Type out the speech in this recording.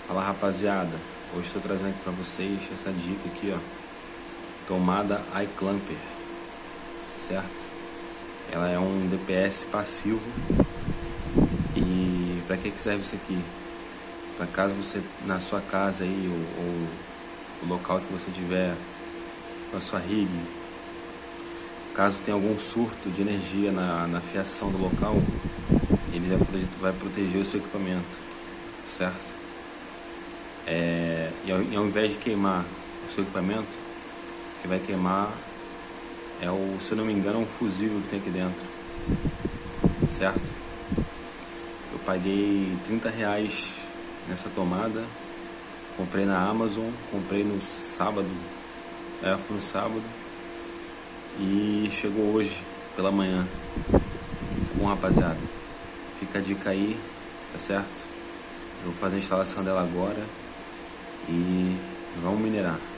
Fala, rapaziada, hoje estou trazendo aqui para vocês essa dica aqui, ó, tomada iClamper, certo? Ela é um DPS passivo. E para que serve isso aqui? Para caso você, na sua casa aí, ou o local que você tiver com a sua rig, caso tenha algum surto de energia na fiação do local, ele vai proteger o seu equipamento, certo? E ao invés de queimar o seu equipamento, o que vai queimar se eu não me engano, é um fusível que tem aqui dentro, certo? Eu paguei R$30 nessa tomada, comprei na Amazon, comprei no sábado, foi no sábado, e chegou hoje pela manhã. Bom, rapaziada, fica a dica aí, tá certo? Eu vou fazer a instalação dela agora e vamos minerar.